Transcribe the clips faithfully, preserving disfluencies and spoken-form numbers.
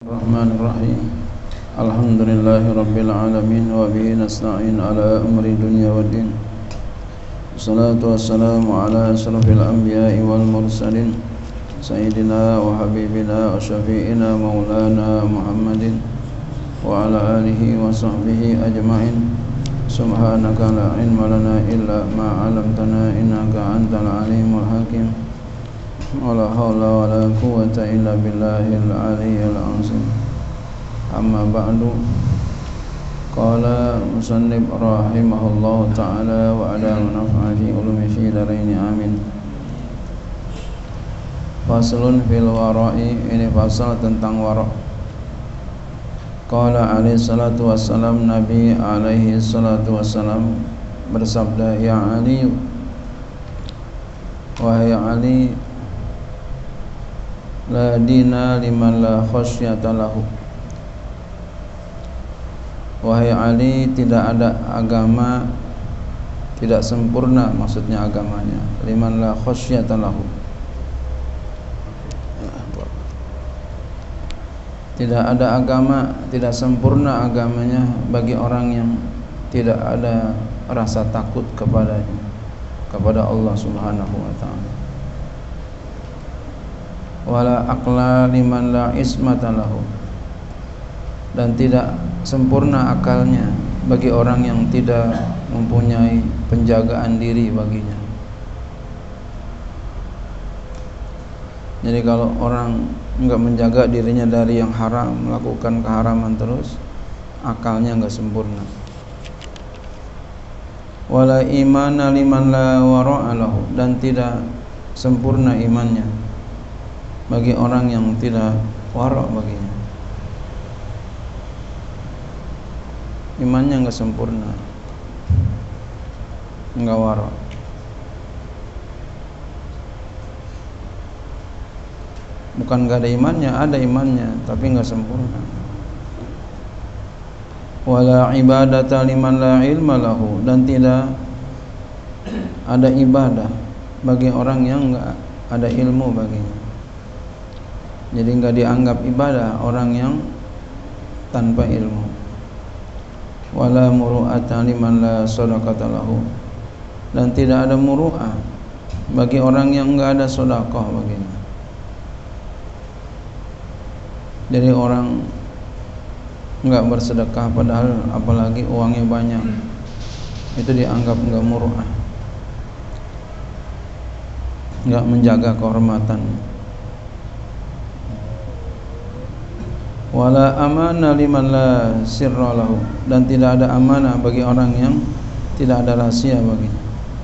Bismillahirrahmanirrahim. Alhamdulillahirabbil alamin wa bihi nasta'in ala amri dunya waddin. Wassalatu wassalamu ala asyrafil anbiya'i wal mursalin sayyidina wa habibina wa syafi'ina maulana Muhammadin wa ala alihi wa sahbihi ajma'in. Subhanaka la ilma lana illa ma 'allamtana innaka antal alimul hakim. Wala haula wala quwwata illa billahil aliyyil azim. Amma ba'du. Qala musannif rahimahullahu ta'ala wa ala manfaati ulumi fi daraini amin. Faslun fil wara'i, ini fasal tentang wara'. Qala alaihi salatu wassalam, Nabi alaihi salatu wassalam bersabda, ya Ali, wahai Ali, la dina liman la khasyata lahu. Wahai Ali, tidak ada agama, tidak sempurna maksudnya agamanya, liman la khasyata lahu. Tidak ada agama, tidak sempurna agamanya bagi orang yang tidak ada rasa takut kepadanya, kepada Allah Subhanahu wa ta'ala. Wala aqla liman la ismata lahu, dan tidak sempurna akalnya bagi orang yang tidak mempunyai penjagaan diri baginya. Jadi kalau orang enggak menjaga dirinya dari yang haram, melakukan keharaman terus, akalnya enggak sempurna. Wala imana liman la wara'a lahu, dan tidak sempurna imannya bagi orang yang tidak wara' baginya. Imannya enggak sempurna, enggak wara'. Bukan enggak ada imannya, ada imannya, tapi enggak sempurna. Wala ibadata liman la ilma lahu, dan tidak ada ibadah bagi orang yang enggak ada ilmu baginya. Jadi enggak dianggap ibadah orang yang tanpa ilmu. Wala muru'ata liman la shadaqata lahu, dan tidak ada muru'ah bagi orang yang enggak ada sedekah baginya. Jadi orang enggak bersedekah padahal apalagi uangnya banyak, itu dianggap enggak muru'ah, enggak menjaga kehormatan. Wala amana liman la sirra lahu, dan tidak ada amanah bagi orang yang tidak ada rahasia baginya.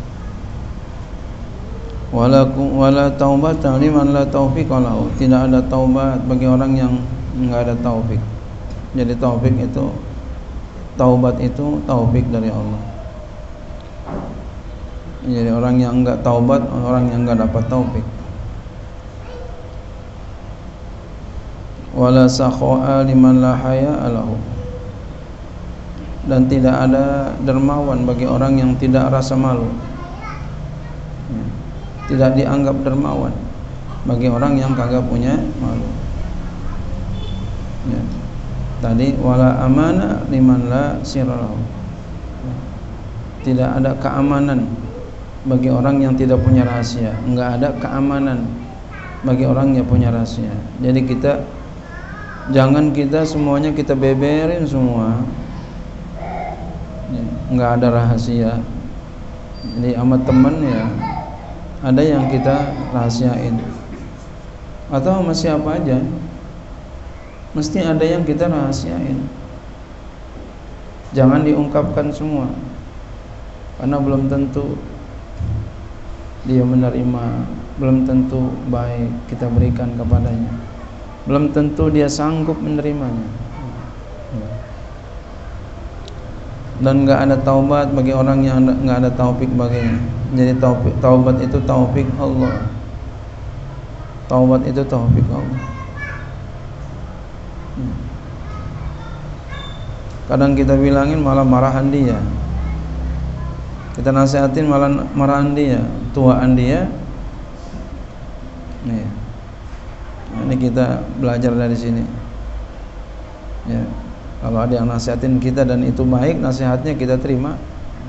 Wala wala taubata liman la taufiqa lahu, tidak ada taubat bagi orang yang enggak ada taufik. Jadi taufik itu, taubat itu taufik dari Allah. Jadi orang yang enggak taubat, orang yang enggak dapat taufik. Wala sakha'a liman la haya'a lahu, dan tidak ada dermawan bagi orang yang tidak rasa malu. Tidak dianggap dermawan bagi orang yang kagak punya malu. Ya. Tadi wala amana liman la sirra lahu, tidak ada keamanan bagi orang yang tidak punya rahasia. Enggak ada keamanan bagi orang yang punya rahasia. Jadi kita jangan kita semuanya kita beberin semua, enggak ada rahasia. Jadi sama teman ya ada yang kita rahasiain, atau sama siapa aja mesti ada yang kita rahasiain. Jangan diungkapkan semua, karena belum tentu dia menerima, belum tentu baik kita berikan kepadanya, belum tentu dia sanggup menerimanya. Dan enggak ada taubat bagi orang yang enggak ada taufik baginya. Jadi taufik, taubat itu taufik Allah. Taubat itu taufik Allah. Kadang kita bilangin malah marahan dia, kita nasihatin malah marahan dia, tuaan dia. Nih, ini kita belajar dari sini. Ya, kalau ada yang nasihatin kita dan itu baik, nasihatnya kita terima.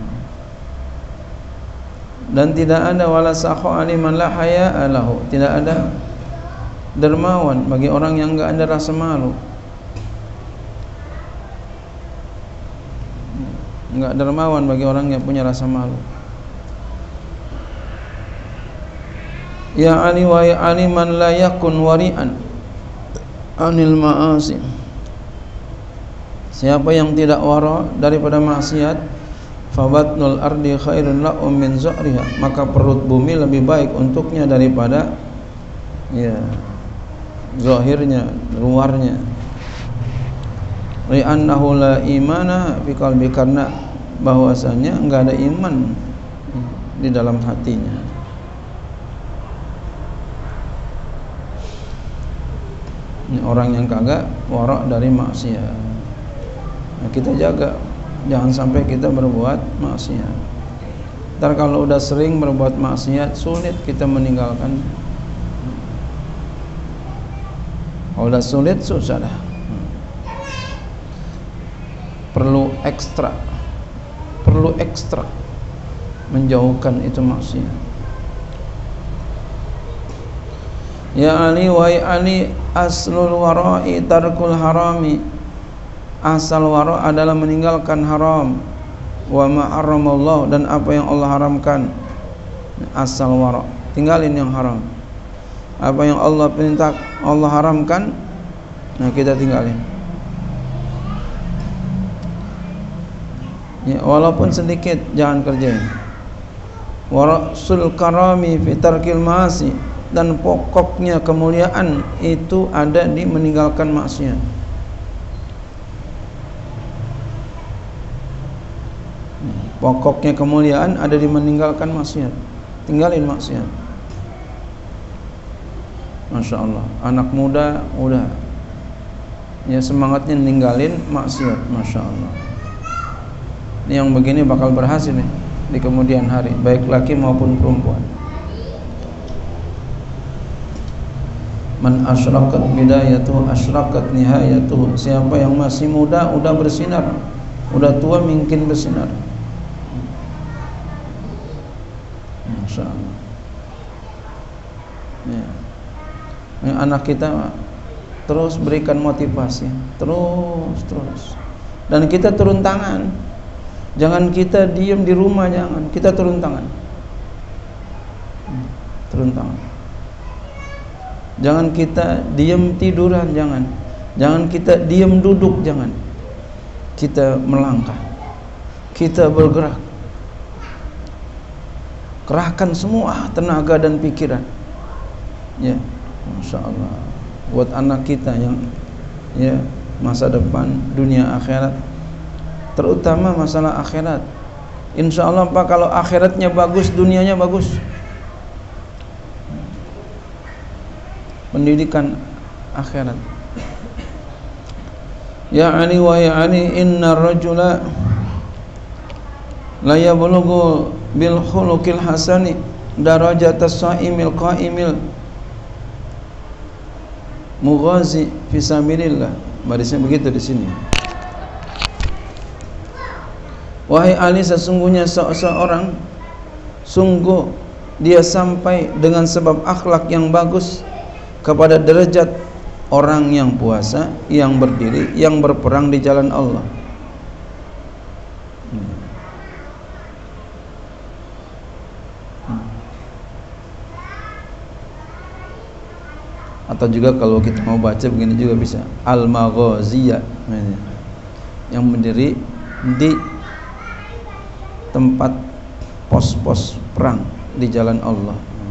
Dan tidak ada wala sakha aliman la haya'a lahu, tidak ada dermawan bagi orang yang enggak ada rasa malu. Enggak dermawan bagi orang yang punya rasa malu. Ya Ali wa ya Ali man la yakun wari'an anil ma'asi. Siapa yang tidak wara daripada maksiat, fabatnul ardi khairun lahu min zahriha, maka perut bumi lebih baik untuknya daripada ya zahirnya, luarnya. Li'annahu la imana fi qalbi, karena bahwasanya enggak ada iman di dalam hatinya. Ini orang yang kagak wara dari maksiat. Nah, kita jaga jangan sampai kita berbuat maksiat. Ntar kalau udah sering berbuat maksiat, sulit kita meninggalkan. Kalau udah sulit, susah dah. Perlu ekstra, perlu ekstra menjauhkan itu maksiat. Ya Ali wa Ali aslul wara'i tarkul harami. Asal wara adalah meninggalkan haram, wa ma haramallah, dan apa yang Allah haramkan. Asal wara, tinggalin yang haram. Apa yang Allah perintah, Allah haramkan, nah kita tinggalin. Ya, walaupun sedikit jangan kerjain. Warasul karami fi tarkil ma'asi, dan pokoknya kemuliaan itu ada di meninggalkan maksiat. Pokoknya kemuliaan ada di meninggalkan maksiat. Tinggalin maksiat. Masya Allah, anak muda udah ya semangatnya ninggalin maksiat. Masya Allah, ini yang begini bakal berhasil nih di kemudian hari, baik laki maupun perempuan. Man asyraqat bidayatuhu asyraqat nihayatuhu. Siapa yang masih muda udah bersinar, udah tua mungkin bersinar. Masya Allah. Ya. Yang anak kita terus berikan motivasi, terus terus. Dan kita turun tangan. Jangan kita diam di rumah, jangan. Kita turun tangan. Turun tangan. Jangan kita diam tiduran, jangan. Jangan kita diam duduk, jangan. Kita melangkah. Kita bergerak. Kerahkan semua tenaga dan pikiran. Ya, Masya Allah. Buat anak kita yang ya masa depan dunia akhirat, terutama masalah akhirat. Insya Allah Pak, kalau akhiratnya bagus, dunianya bagus. Pendidikan akhirat. Ya Ali wa ya Ali, inna rajula la yablughu bil khuluqil hasani darajatas saimil qaimil mughazi fi sabilillah. Barisnya begitu di sini. Wahai Ali, sesungguhnya seseorang sungguh dia sampai dengan sebab akhlak yang bagus kepada derajat orang yang puasa, yang berdiri, yang berperang di jalan Allah. Atau juga kalau kita mau baca begini juga bisa, al-maghaziyah, yang berdiri di tempat pos-pos perang di jalan Allah.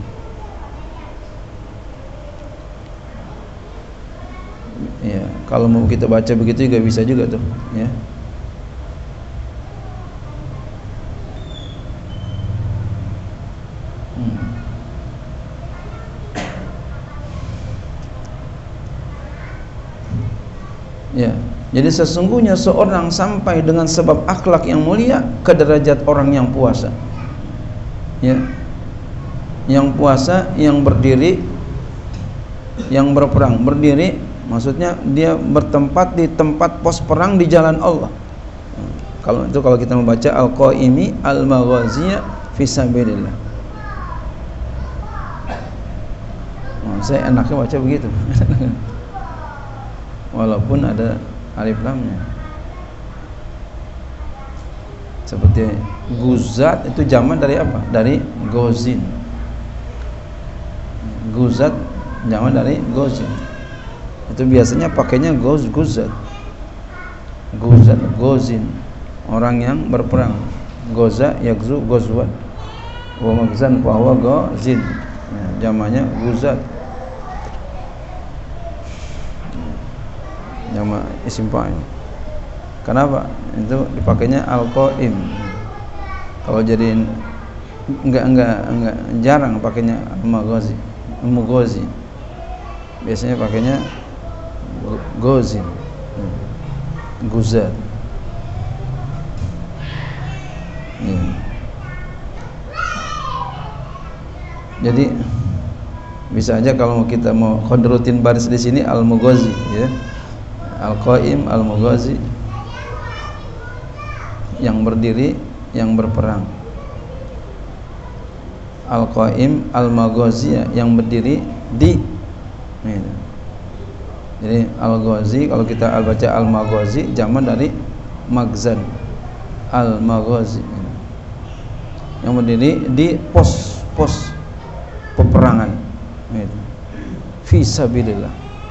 Ya, kalau mau kita baca begitu juga bisa juga tuh, ya. Hmm. Ya, jadi sesungguhnya seorang sampai dengan sebab akhlak yang mulia ke derajat orang yang puasa. Ya. Yang puasa, yang berdiri, yang berperang. Berdiri Maksudnya dia bertempat di tempat pos perang di jalan Allah. Kalau itu kalau kita membaca al-qaimi al-maghaziya fi sabilillah. Oh, saya enaknya baca begitu. Walaupun ada alif lamnya. Seperti guzat itu jamak dari apa? Dari gozin. Guzat jamak dari gozin. Itu biasanya pakainya goz guzat. Guzat gozin. Orang yang berperang. Goza yakzu gozwan. Wa magzan fa huwa gozin. Ya, jamaknya guzat. Jamak isim fa'il. Kenapa? Itu dipakainya al-qaim. Kalau jadi enggak enggak enggak jarang pakainya al-maghazi, al-mughazi. Biasanya pakainya gozin. Guzat. Ya. Jadi bisa aja kalau kita mau kodrutin baris di sini al-mughazi ya. Al-qaim al-mughazi, yang berdiri, yang berperang. Al-qaim al-maghaziyah, yang berdiri di. Gitu. Jadi al-ghazi kalau kita al baca al-maghazi jamak dari magzan. Al-maghazi. Yang berdiri di pos-pos peperangan. Gitu. Fi sabilillah.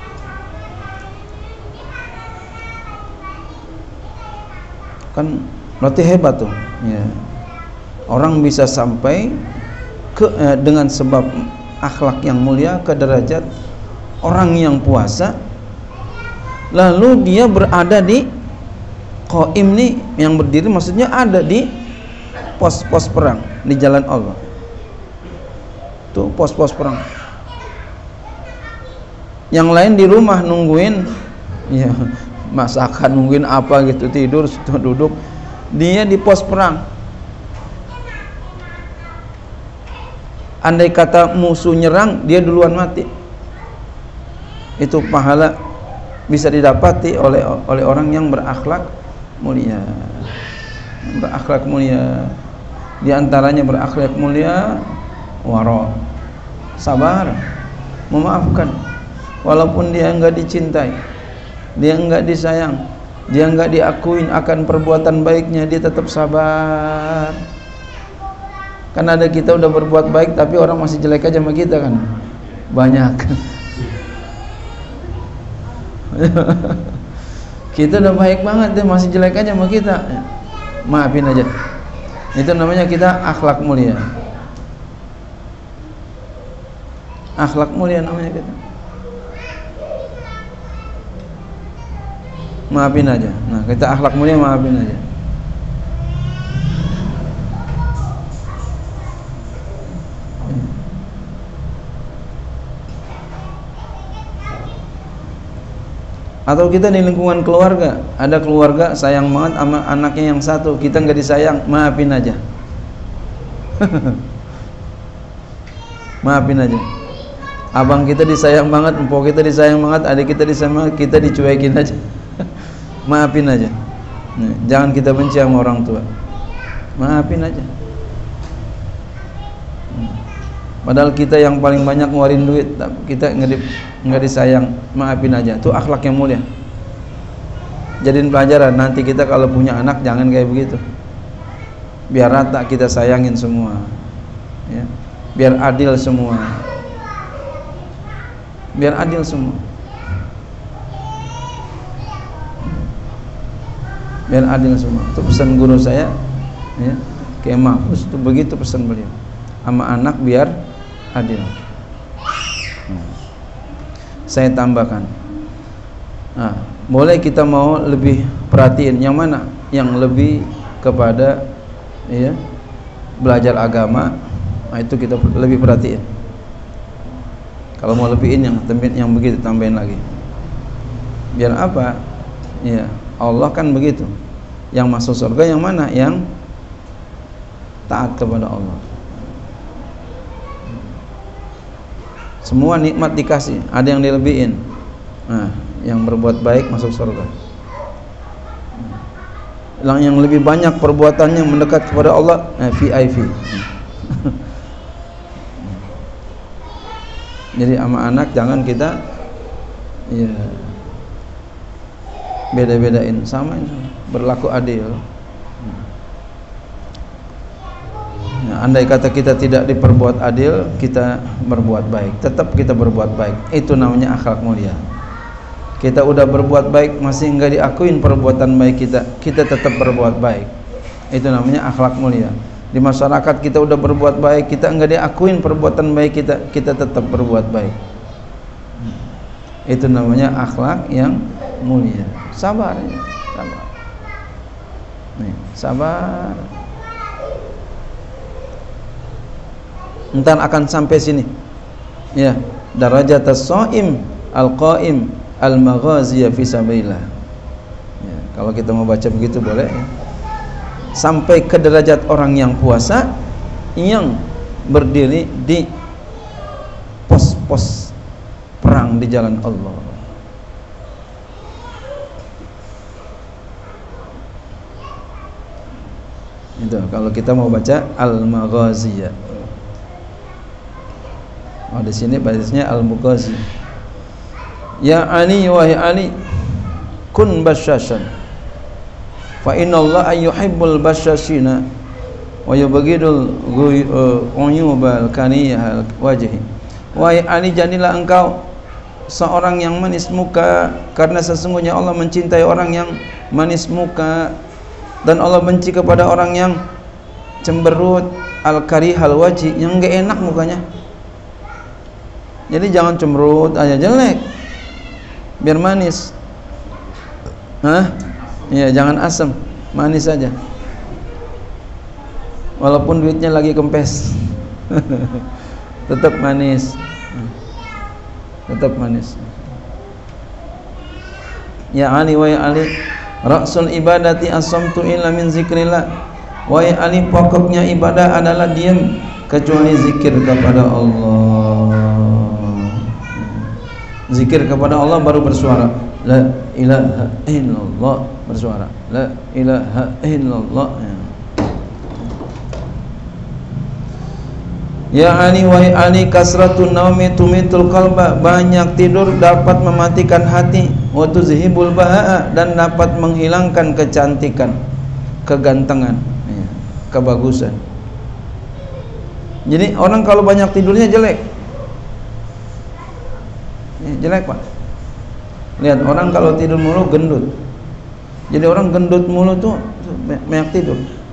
Kan berarti hebat tuh ya. Orang bisa sampai ke eh, dengan sebab akhlak yang mulia ke derajat orang yang puasa, lalu dia berada di qaim nih, yang berdiri maksudnya ada di pos-pos perang di jalan Allah. Tuh pos-pos perang. Yang lain di rumah nungguin ya, masakan, nungguin apa gitu, tidur, duduk. Dia di pos perang. Andai kata musuh nyerang, dia duluan mati. Itu pahala bisa didapati oleh oleh orang yang berakhlak mulia. Berakhlak mulia. Di antaranya berakhlak mulia wara, sabar, memaafkan walaupun dia enggak dicintai, dia enggak disayang, dia enggak diakuin akan perbuatan baiknya, dia tetap sabar. Kan ada kita udah berbuat baik tapi orang masih jelek aja sama kita kan. Banyak. Kita udah baik banget, dia masih jelek aja sama kita. Maafin aja. Itu namanya kita akhlak mulia. Akhlak mulia namanya kita. Maafin aja. Nah, kita akhlak mulia, maafin aja. Atau kita di lingkungan keluarga, ada keluarga sayang banget sama anaknya yang satu, kita nggak disayang, maafin aja. Maafin aja. Abang kita disayang banget, empok kita disayang banget, adik kita disayang banget, kita dicuekin aja. Maafin aja. Jangan kita benci sama orang tua. Maafin aja. Padahal kita yang paling banyak ngeluarin duit, kita nggak disayang, maafin aja. Itu akhlak yang mulia. Jadiin pelajaran, nanti kita kalau punya anak jangan kayak begitu. Biar rata, kita sayangin semua ya. Biar adil semua. Biar adil semua. Biar adil semua. Itu pesan guru saya ya. Kayak Mahfuz itu begitu pesan beliau. Sama anak biar adil. Saya tambahkan. Nah, boleh kita mau lebih perhatiin yang mana? Yang lebih kepada ya, belajar agama. Nah, itu kita lebih perhatiin. Kalau mau lebihin yang yang begitu tambahin lagi. Biar apa? Ya, Allah kan begitu. Yang masuk surga yang mana? Yang taat kepada Allah. Semua nikmat dikasih, ada yang dilebihin. Nah, yang berbuat baik masuk surga. Yang lebih banyak perbuatannya mendekat kepada Allah, eh, V I P. Jadi sama anak jangan kita ya beda-bedain, sama berlaku adil. Nah, andai kata kita tidak diperbuat adil, kita berbuat baik, tetap kita berbuat baik. Itu namanya akhlak mulia. Kita udah berbuat baik masih enggak diakuin perbuatan baik kita, kita tetap berbuat baik. Itu namanya akhlak mulia. Di masyarakat kita udah berbuat baik, kita enggak diakuin perbuatan baik kita, kita tetap berbuat baik. Itu namanya akhlak yang mulia. Sabar, sabar. Nih, sabar. Entar akan sampai sini. Ya, darajat as-shaim al-qaim al-maghaziya fi sabilillah. Ya, kalau kita mau baca begitu boleh ya. Sampai ke derajat orang yang puasa yang berdiri di pos-pos perang di jalan Allah. Itu kalau kita mau baca al-maghaziyah. Oh, di sini bahasanya al-mughazi. Ya Ali wahai Ali, kun basyashan. Fa inna Allah yuhibbul basyashina wa yubghidul ghuyubal kaniyah wajhi. Wahai Ali, jadilah engkau seorang yang manis muka, karena sesungguhnya Allah mencintai orang yang manis muka, dan Allah benci kepada orang yang cemberut, al-karihal wajhi, yang enggak enak mukanya. Jadi jangan cemberut aja jelek, biar manis. Hah? Iya, jangan asam, manis saja. Walaupun duitnya lagi kempes, tetap manis, tetap manis. Ya Ali, wahai Ali, ra'sul ibadati as-samtu illa min zikrillah. Wahai Ali, pokoknya ibadah adalah diam kecuali zikir kepada Allah. Zikir kepada Allah baru bersuara. La ilaha illallah, bersuara. La ilaha illallah. Ya Ali, wahai Ali, kasratun naumi tumitul qalba. Banyak tidur dapat mematikan hati. Wa tuzhibul bahaa, dan dapat menghilangkan kecantikan, kegantengan, kebagusan. Jadi orang kalau banyak tidurnya jelek. Jelek Pak. Lihat orang kalau tidur mulu gendut. Jadi orang gendut mulu tuh banyak tidur.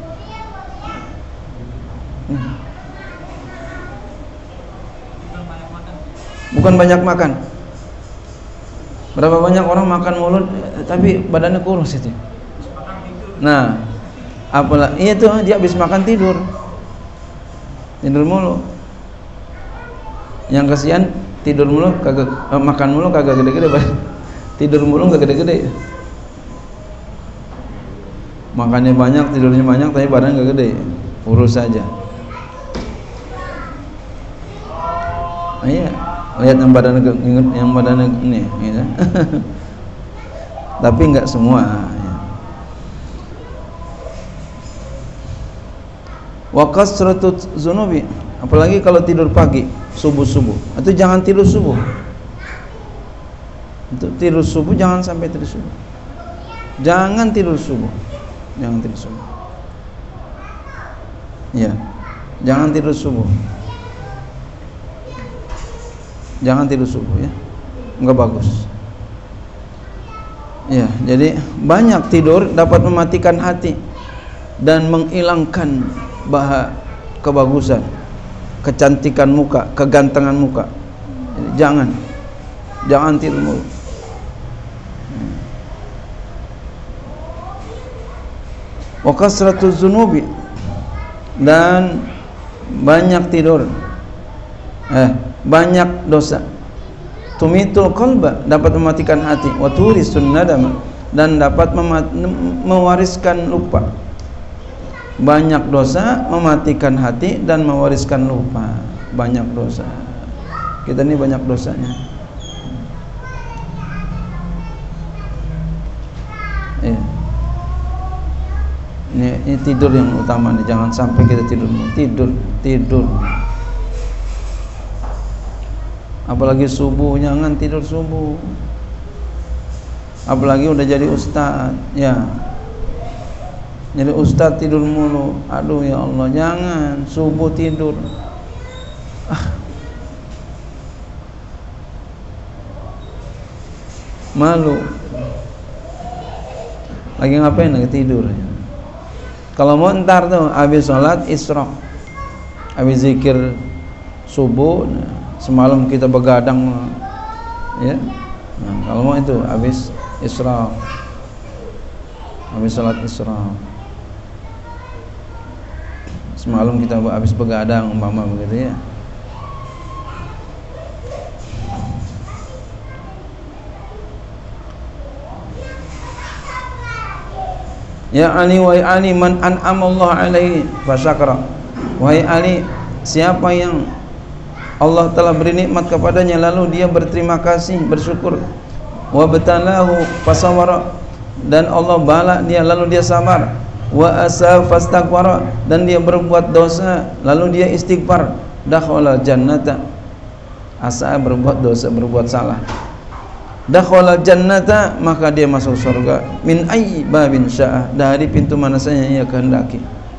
Bukan banyak makan. Berapa banyak orang makan mulu tapi badannya kurus itu. Nah, apalah iya tuh dia habis makan tidur. Tidur mulu. Yang kasihan tidur mulu kagak eh, makan mulu kagak gede-gede, tidur mulu kagak gede-gede. Makannya banyak, tidurnya banyak, tapi badan gak gede, urus saja. Nah, iya, lihat yang badan yang badan ini, ya. Tapi nggak semua. Ya. Wa kasratu zunubi, apalagi kalau tidur pagi, subuh-subuh. Atau jangan tidur subuh. Untuk tidur subuh jangan sampai tidur subuh. Jangan tidur subuh. Jangan tidur subuh. Ya. Jangan tidur subuh. Jangan tidur subuh ya. Enggak bagus. Ya, jadi banyak tidur dapat mematikan hati dan menghilangkan baha kebagusan, kecantikan muka, kegantengan muka. Jadi, jangan jangan tidur mulu. Wa kasratuz zunubi, dan banyak tidur, eh banyak dosa. Tumitul qalba, dapat mematikan hati. Wa turisun nadama, dan dapat mewariskan lupa. Banyak dosa mematikan hati dan mewariskan lupa. Banyak dosa. Kita ini banyak dosanya. Ini, ini tidur yang utama nih, jangan sampai kita tidur tidur tidur. Apalagi subuh, jangan tidur subuh. Apalagi udah jadi ustaz, ya. Jadi ustaz tidur mulu. Aduh ya Allah, jangan subuh tidur. Ah. Malu. Lagi ngapain? Lagi tidur. Kalau mau ntar tuh habis sholat isra, habis zikir subuh, semalam kita begadang, ya. Nah, kalau mau itu habis isra, habis sholat isra, semalam kita habis begadang umpama begitu ya. Ya Ali wa Ali man an'amallahu alaihi fasyakara. Wahai Ali, siapa yang Allah telah beri nikmat kepadanya lalu dia berterima kasih, bersyukur. Wa batalahu fasawara, dan Allah bala dia lalu dia sabar. Wa asa fastaghfara, dan dia berbuat dosa lalu dia istighfar. Dakhala jannata, asa berbuat dosa, berbuat salah. Dakhala jannata, maka dia masuk surga. Min ayyi babin syaa, dari pintu mana saja ia kehendaki.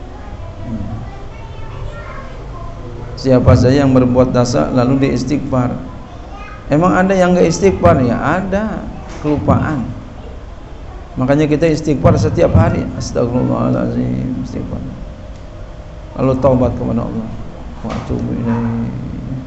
Siapa saja yang berbuat dosa lalu dia istighfar. Emang ada yang enggak istighfar? Ya ada, kelupaan. Makanya kita istighfar setiap hari. Astagfirullahaladzim, istighfar. Lalu taubat kepada Allah. Wa atubu ilaihi.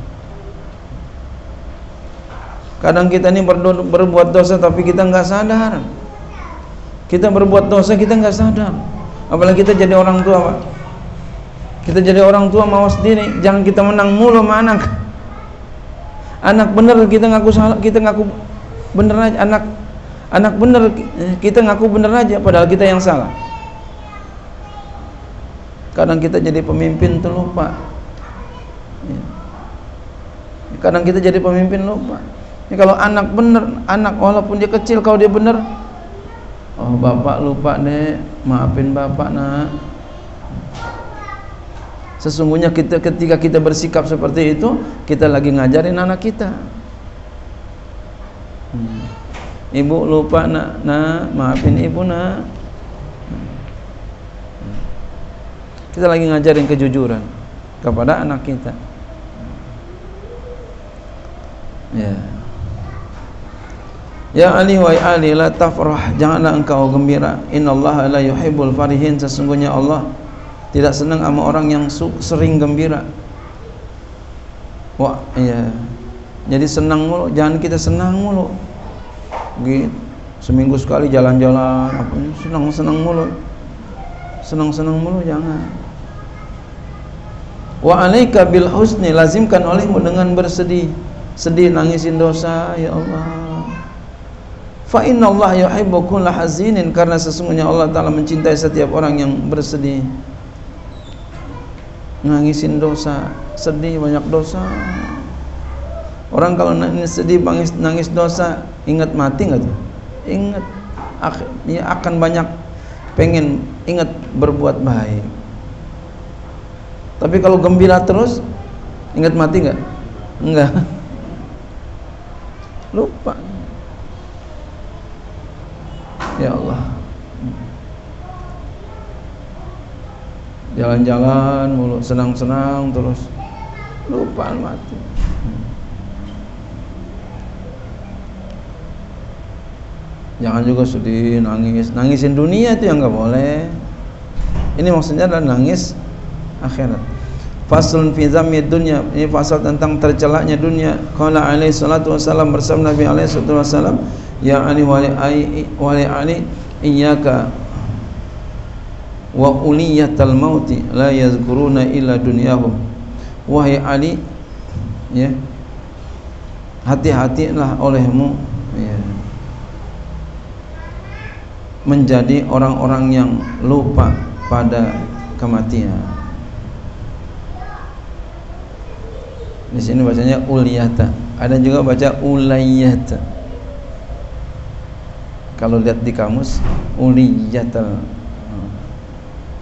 Kadang kita ini berbuat dosa tapi kita nggak sadar. Kita berbuat dosa kita nggak sadar. Apalagi kita jadi orang tua, Pak. Kita jadi orang tua mawas diri. Jangan kita menang mulu sama anak. Anak bener kita ngaku salah, kita ngaku bener aja. Anak anak bener kita ngaku bener aja, padahal kita yang salah. Kadang kita jadi pemimpin tuh lupa. Kadang kita jadi pemimpin lupa. Ini kalau anak bener, anak walaupun dia kecil, kalau dia bener, oh bapak lupa deh, maafin bapak nak. Sesungguhnya kita ketika kita bersikap seperti itu, kita lagi ngajarin anak kita. Hmm. Ibu lupa nak, nak maafin ibu nak. Kita lagi ngajarin kejujuran kepada anak kita. Ya. Ya Ali wa Ali la tafrah, janganlah engkau gembira. Innallaha la yuhibbul farihin, sesungguhnya Allah tidak senang sama orang yang sering gembira. Wah, iya. Jadi senang mulu, jangan kita senang mulu. Gitu. Seminggu sekali jalan-jalan, apa senang-senang mulu. Senang-senang mulu jangan. Wa alaika bil husni, lazimkan olehmu dengan bersedih. Sedih, nangisin dosa, ya Allah. Fa inna Allah yuhibbu kulla hazinin, karena sesungguhnya Allah Ta'ala mencintai setiap orang yang bersedih. Nangisin dosa, sedih banyak dosa. Orang kalau nangis sedih, nangis, nangis dosa, ingat mati nggak tuh? Ingat, ya akan banyak pengen ingat berbuat baik. Tapi kalau gembira terus, ingat mati nggak? Enggak. Lupa. Ya Allah, jalan-jalan mulu, senang-senang terus, lupa mati. Jangan juga sedih, nangis, nangisin dunia itu yang nggak boleh. Ini maksudnya adalah nangis akhirat. Faslun fi zammid dunya, ini pasal tentang tercelaknya dunia. Qala alaihi salatu wasallam, bersama Nabi alaihi salatu wasallam, ya Ali wali wali Ali iyyaka wa uliyatal mauti la yazkuruna illa dunyahum. Wahai Ali, ya, hati-hatilah olehmu, ya, menjadi orang-orang yang lupa pada kematian. Di sini bacanya uliyata, ada juga baca ulayata. Kalau lihat di kamus, uliyatal.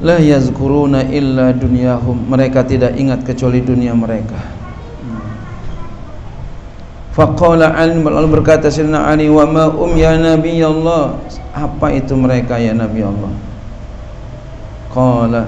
la yazkuruna illa dunyahum, mereka tidak ingat kecuali dunia mereka. Faqala Ali, lalu berkata Sayyidina Ali, wa ma um ya Nabi Allah, apa itu mereka ya Nabi Allah? Qala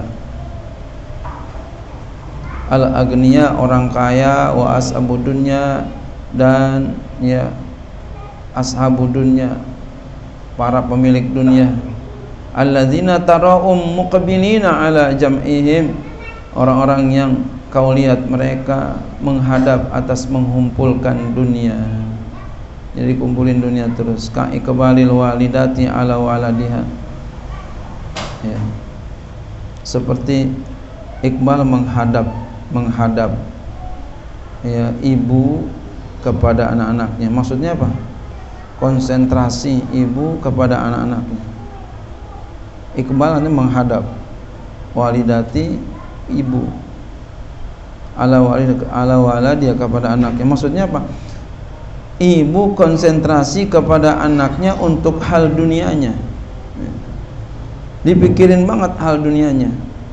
al-agniya, orang kaya, wa ashabud dunya, dan ya ashabud dunya, para pemilik dunia. Alladzina tarahum muqbilina ala jam'ihim, orang-orang yang kau lihat mereka menghadap atas mengumpulkan dunia. Jadi kumpulin dunia terus. Ka iqbalil walidati ala waladiha, ya, seperti iqbal menghadap menghadap ya ibu kepada anak-anaknya. Maksudnya apa? Konsentrasi ibu kepada anak-anaknya. Iqbal ini menghadap, walidati ibu, ala walid ala waladia kepada anaknya. Maksudnya apa? Ibu konsentrasi kepada anaknya untuk hal dunianya. Dipikirin banget hal dunianya.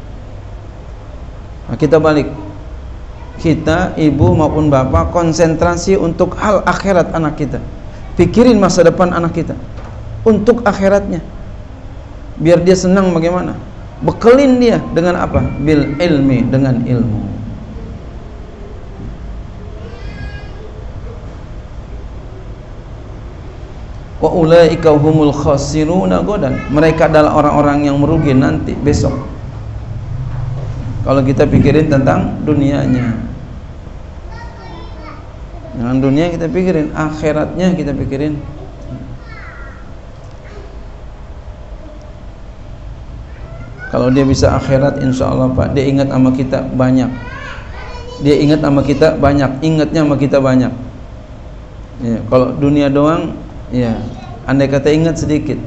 Nah, kita balik. Kita, ibu maupun bapak, konsentrasi untuk hal akhirat anak kita. Pikirin masa depan anak kita untuk akhiratnya. Biar dia senang bagaimana? Bekelin dia dengan apa? Bil ilmi, dengan ilmu. Wa ulaika humul khasiruna godan, mereka adalah orang-orang yang merugi nanti besok. Kalau kita pikirin tentang dunianya, dengan dunia kita pikirin, akhiratnya kita pikirin. Kalau dia bisa akhirat, insya Allah Pak, dia ingat sama kita banyak. Dia ingat sama kita banyak, ingatnya sama kita banyak. Ya, kalau dunia doang, ya, andai kata ingat sedikit.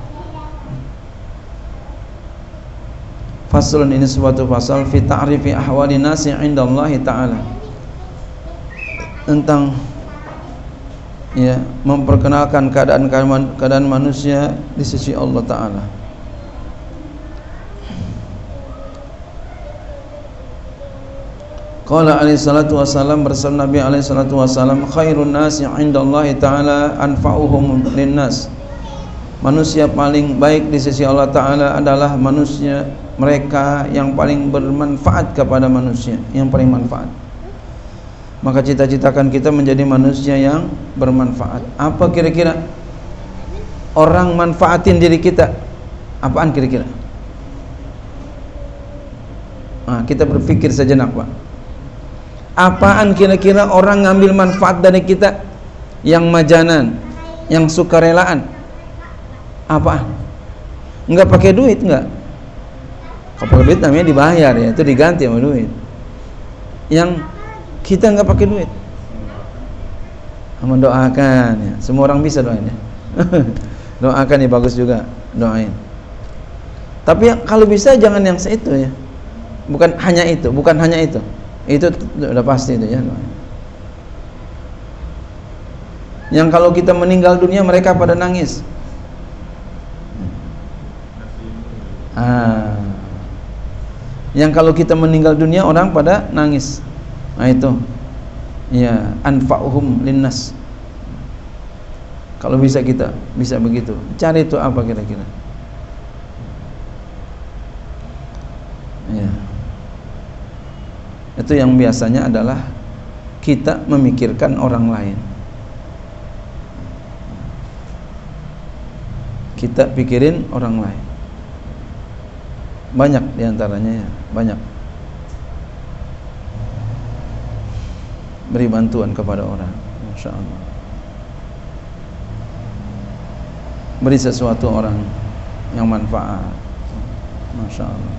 Faslun, ini suatu pasal fi ta'rifi ahwali nasi 'inda Allah Ta'ala, tentang ya memperkenalkan keadaan keadaan manusia di sisi Allah Ta'ala. Qala alaihi salatu wassalam, bersabda Nabi alaihi salatu wassalam, khairun nasi 'inda Allah Ta'ala anfa'uhum linnas, manusia paling baik di sisi Allah Ta'ala adalah manusia, mereka yang paling bermanfaat kepada manusia, yang paling manfaat. Maka cita-citakan kita menjadi manusia yang bermanfaat. Apa kira-kira orang manfaatin diri kita? Apaan kira-kira? Nah, kita berpikir sejenak Pak. Apaan kira-kira orang ngambil manfaat dari kita? Yang majanan, yang sukarelaan. Apa? Enggak pakai duit, enggak. Kalau pakai duit namanya dibayar, ya, itu diganti sama duit. Yang kita enggak pakai duit, mendoakan, ya. Semua orang bisa doain, ya. Doakan, ya, bagus juga, doain. Tapi kalau bisa jangan yang seitu, ya. Bukan hanya itu, bukan hanya itu. Itu udah pasti itu, ya. Yang kalau kita meninggal dunia mereka pada nangis. Ah. Yang kalau kita meninggal dunia orang pada nangis. Nah itu. Ya, anfa'uhum linnas. Kalau bisa kita bisa begitu. Cari itu apa kira-kira? Ya. Itu yang biasanya adalah kita memikirkan orang lain. Kita pikirin orang lain. Banyak diantaranya, ya, banyak. Beri bantuan kepada orang, Masya Allah. Beri sesuatu orang yang manfaat, Masya Allah.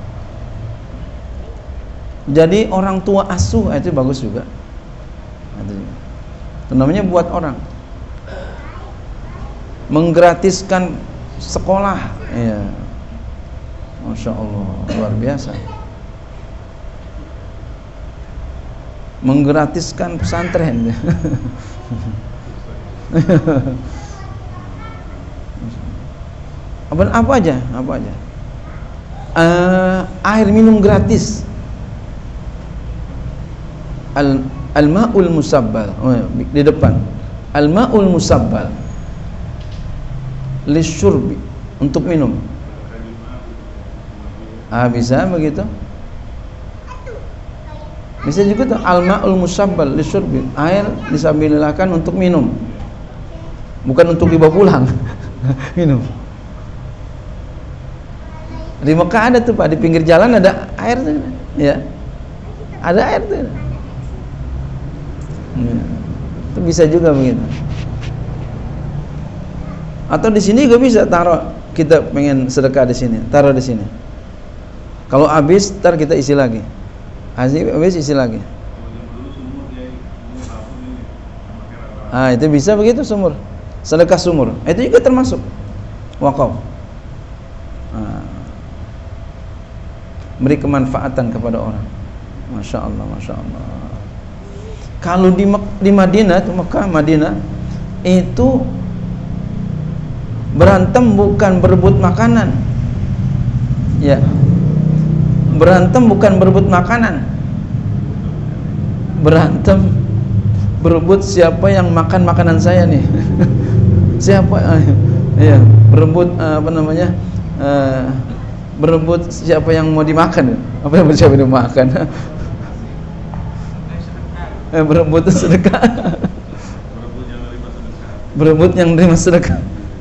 Jadi orang tua asuh itu bagus juga. Itu namanya buat orang, menggratiskan sekolah, ya. Masya Allah, luar biasa. Menggratiskan pesantren. apa apa aja, apa aja. uh, air minum gratis. Al al-ma'ul musabbal, oh, di depan. Al-ma'ul musabbal lisyurbi, untuk minum. Ah, bisa begitu. Bisa juga tuh al-ma'ul musabbal lisyurbi, air disabililahkan untuk minum. Bukan untuk dibawa pulang. Minum. Di Mekah ada tuh Pak, di pinggir jalan ada air tuh. Ya. Ada air tuh. Ya. Itu bisa juga begitu. Atau di sini juga bisa taruh, kita pengen sedekah di sini, taruh di sini. Kalau habis, ntar kita isi lagi. Habis isi lagi. Ah, itu bisa begitu sumur. Sedekah sumur. Itu juga termasuk wakaf. Ah. Beri kemanfaatan kepada orang. Masya Allah, Masya Allah. Kalau di, di Madinah, itu Mekah, Madinah, itu berantem bukan berebut makanan. Ya. Berantem bukan berebut makanan. Berantem berebut siapa yang makan makanan saya nih. Siapa? Ya, berebut apa namanya? Uh, berebut siapa yang mau dimakan. Apa yang siapa yang dimakan? Eh, berebut sedekah. Berebut yang menerima sedekah.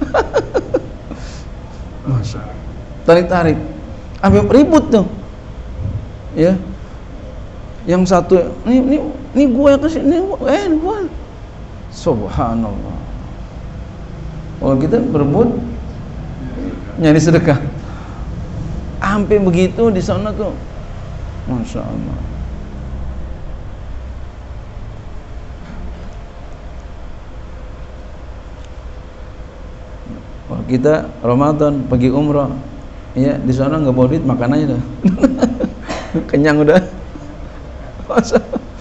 Masya. Tarik-tarik. Sampai ribut tuh. Ya. Yang satu, ini ini ini gua yang kasih, ini eh gua. Subhanallah. Kalau kita berebut nyari sedekah. Sampai begitu di sana tuh. Masya Allah. Kalau kita Ramadan pergi umrah, ya di sana nggak bawa duit, makan aja dah. Kenyang udah. Masa?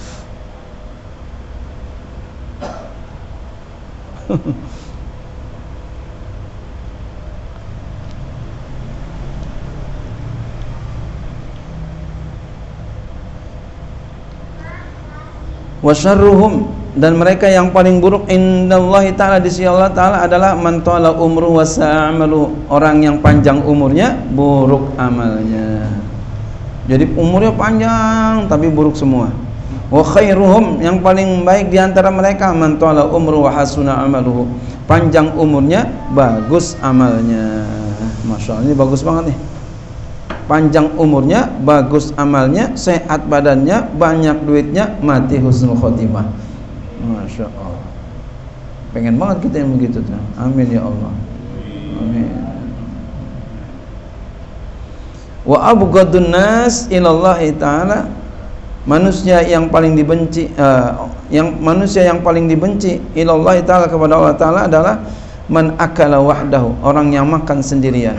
Wasyarruhum, dan mereka yang paling buruk indallahi ta'ala, di sisi Allah ta'ala adalah man tala umru wa sa'amalu, orang yang panjang umurnya buruk amalnya. Jadi umurnya panjang tapi buruk semua. Wa khairuhum, yang paling baik di antara mereka man tala umru wa hasuna amaluhu, panjang umurnya bagus amalnya. Masya Allah, ini bagus banget nih. Panjang umurnya, bagus amalnya, sehat badannya, banyak duitnya, mati husnul khotimah. Masya Allah. Pengen banget kita yang begitu tuh. Amin ya Allah. Amin. Wa abghadun nas ilallahi ta'ala, manusia yang paling dibenci, uh, yang manusia yang paling dibenci ilallahi ta'ala, kepada Allah ta'ala, adalah man akala wahdahu, orang yang makan sendirian.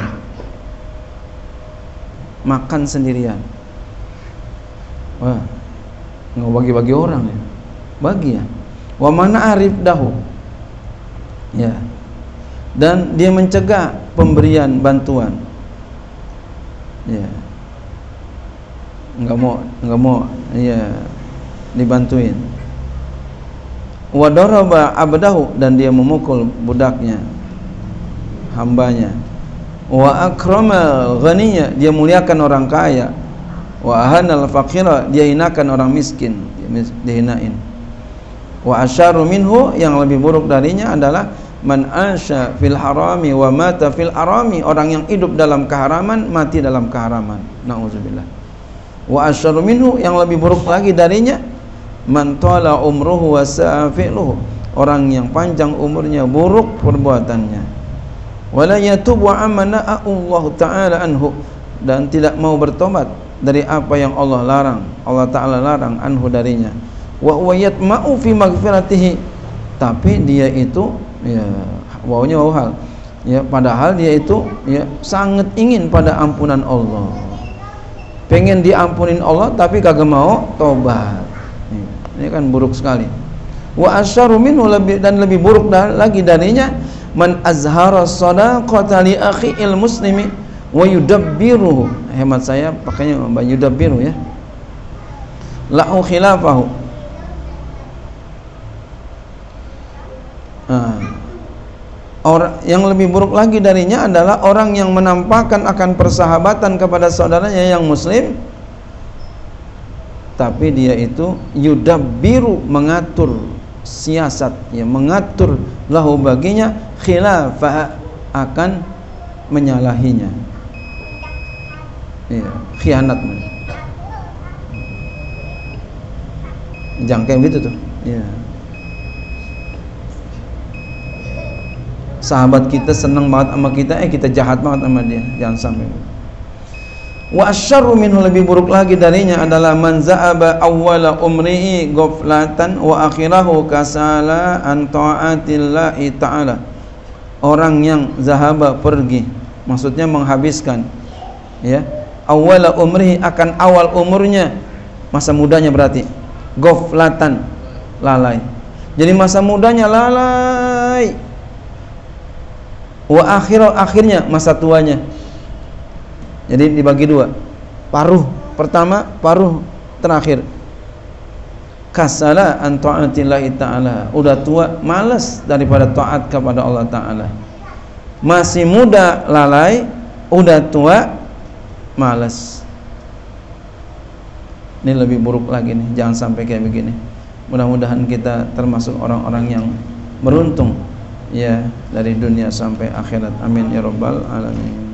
Makan sendirian. Wah, nggak bagi-bagi orang ya. Bagi ya. Wa mana arif dahu. Ya. Dan dia mencegah pemberian bantuan. Ya. Nggak mau, nggak mau ya dibantuin. Wa daraba abdahu, dan dia memukul budaknya, hambanya. Wa akramal ghaniya, dia muliakan orang kaya. Wa ahanal faqira, dia hinakan orang miskin, dia hinain. Wa asyaru minhu, yang lebih buruk darinya adalah man asya fil harami wa mata fil arami, orang yang hidup dalam keharaman, mati dalam keharaman. Nauzubillah. Wa asyaru minhu, yang lebih buruk lagi darinya, man tala umruhu wa sa'a fi'luhu, orang yang panjang umurnya, buruk perbuatannya. Wala yatubu amma Allah ta'ala anhu, dan tidak mau bertobat dari apa yang Allah larang, Allah ta'ala larang anhu darinya. Wa huwa yatma'u fi maghfiratihi, tapi dia itu ya wawnya waw hal ya, padahal dia itu ya sangat ingin pada ampunan Allah, pengen diampunin Allah tapi kagak mau tobat. Ini kan buruk sekali. Wa asyaru minhu, lebih dan lebih buruk lagi darinya, man azhara shadaqata li akhil muslimi, wa yudabbiruhu, hemat saya pakainya yudabbiru ya, lahu khilafahu. Nah, orang yang lebih buruk lagi darinya adalah orang yang menampakkan akan persahabatan kepada saudaranya yang muslim, tapi dia itu yudabbiru, mengatur siasat ya, mengatur lahu baginya, khilafah, akan menyalahinya ya, khianat, jangkai gitu tuh ya. Sahabat kita senang banget sama kita, eh kita jahat banget sama dia, jangan sampai. Wa asyarru minhu, lebih buruk lagi darinya adalah man za'aba awwala umrihi ghaflatan wa akhirahu kasala an ta'atillahi ta'ala. Orang yang zahaba, pergi, maksudnya menghabiskan ya, awwala umrihi, akan awal umurnya, masa mudanya berarti, ghaflatan, lalai. Jadi masa mudanya lalai, wa akhirah, akhirnya masa tuanya. Jadi dibagi dua, paruh pertama, paruh terakhir. Kasala an ta'atillahi ta'ala, udah tua malas daripada taat kepada Allah Ta'ala. Masih muda lalai, udah tua malas. Ini lebih buruk lagi nih, jangan sampai kayak begini. Mudah-mudahan kita termasuk orang-orang yang beruntung ya, dari dunia sampai akhirat. Amin ya rabbal alamin.